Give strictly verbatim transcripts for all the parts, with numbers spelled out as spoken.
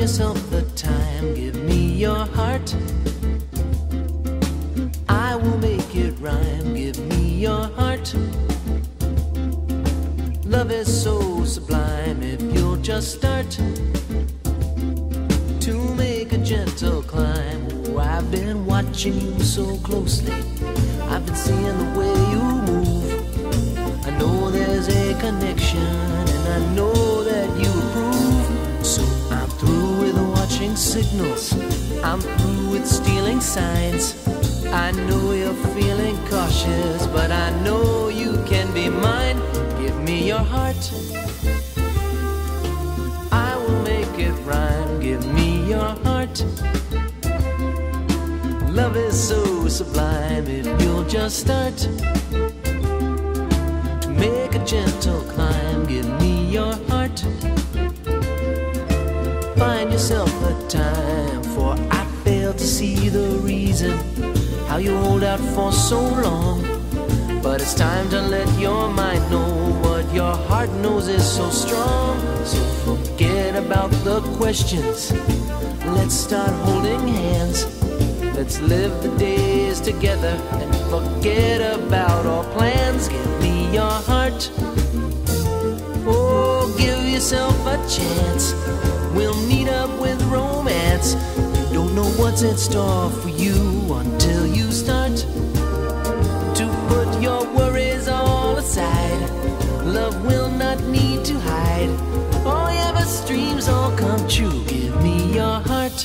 yourself the time, give me your heart. I will make it rhyme, give me your heart. Love is so sublime if you'll just start to make a gentle climb. Oh, I've been watching you so closely, I've been seeing the way you move. I know there's a connection, and I know that you approve. So I'm through with watching signals, I'm through with stealing signs. I know you're feeling cautious, but I know you can be mine. Give me your heart, I will make it rhyme. Give me your heart. Love is so sublime if you'll just start to make a gentle climb. Give me your heart. Find yourself a time, for I fail to see the reason how you hold out for so long. But it's time to let your mind know what your heart knows is so strong. So forget about the questions, let's start holding hands. Let's live the days together and forget about all plans. Give me your heart, oh, give yourself a chance. We'll meet up with romance. You don't know what's in store for you until you start to put your worries all aside. Love will not need to hide. All your best dreams all come true. Give me your heart.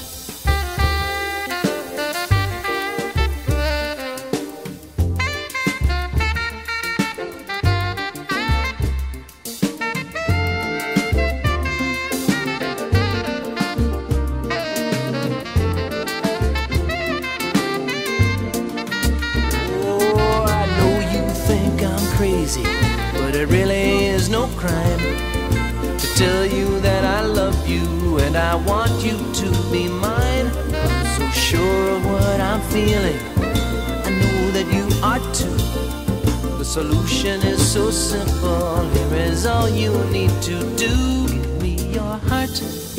Crazy, but it really is no crime to tell you that I love you and I want you to be mine. I'm so sure of what I'm feeling, I know that you are too. The solution is so simple, here is all you need to do. Give me your heart,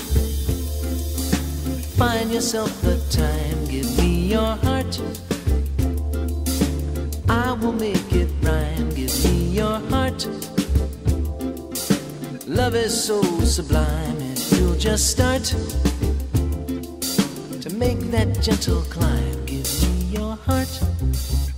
find yourself the time. Give me your heart, I will make it rhyme. Give me your heart. Love is so sublime if you'll just start to make that gentle climb. Give me your heart.